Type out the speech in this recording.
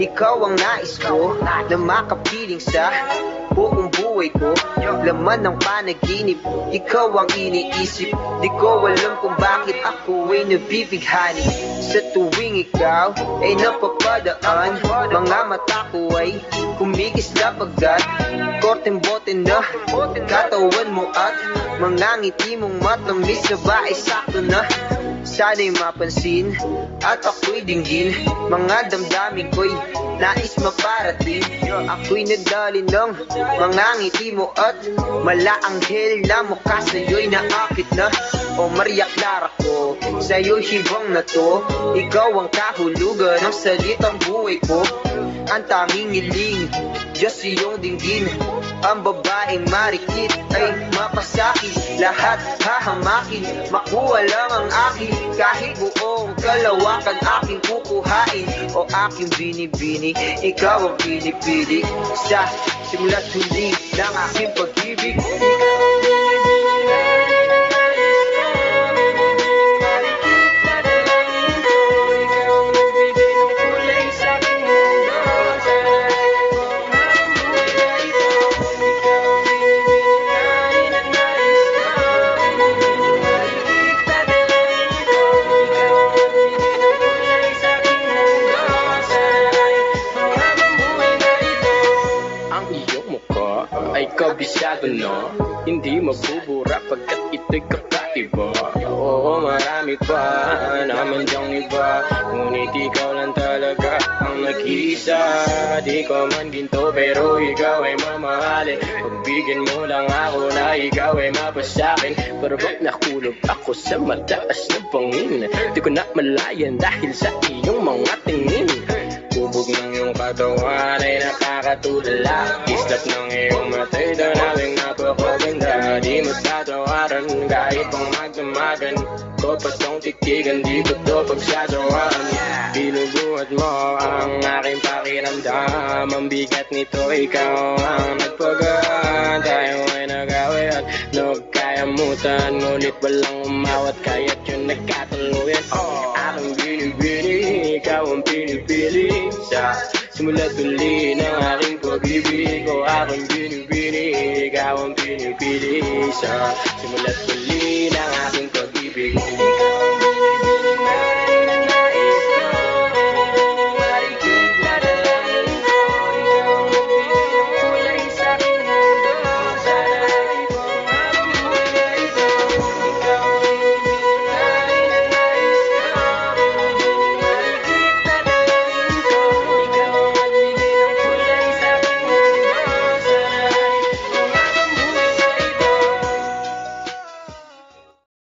ikaw ang nais ko na makapiling sa buong buhay ko. Laman ng panaginip, ikaw ang iniisip. Di ko alam kung bakit ako ay nabibighani sa tuwing ikaw ay napapadaan. Mga mata ko ay kumigis na pagkat korteng bote na katawan mo at mga ngiti mong matamis na ba ay sakto na. Sana'y mapansin at ako'y dinggin mga damdamin ko'y nais maparating. Ako'y nadali ng mga ngiti mo at malaanghel na mukha sa'yo'y naakit na. O Maria Clara ko, sa'yo'y hibang na to. Ikaw ang kahulugan ng salitang buhay ko. Ang tanging hiling, Diyos iyong dinggin. Ang babaeng marikit ay mapasakit. Lahat hahamakin, makuha lang ang akin. Kahit buong kalawakan aking kukuhain. O aking binibini, ikaw ang pinipili. Sa simula't huli ng aking pag-ibig. Kabisado no, hindi mabubura pagkat ito'y kakaiba. Oo, marami pa naman diyang iba, ngunit ikaw lang talaga ang nag-iisa. Di ko man ginto pero ikaw ay mamahalin. Pagbigyan mo lang ako na ikaw ay mapasakin. Pero ba't nakulog ako sa mataas na bangin? Di ko na malayan dahil sa iyong mga tingin. Bubog ng iyong katawan ay nakakatulala. Kislap ng iyong matay daw naming napakaganda. Di mo tatawaran kahit pang magdamagan. Ko pa tong titigan, di ko to pagsasawaan. Binubuhat mo ang aking pakiramdam. Ang bigat nito, ikaw ang nagpagaan. Tayo ay nag-away at nagkayamutan. Ngunit walang umawat kaya't yun nagkatuluyan. Aking binibini, ikaw ang pinipili. Sa simula't huli ng aking pag-ibig. O aking binibini, ikaw ang pinipili. Sa simula't huli ng aking pag-ibig.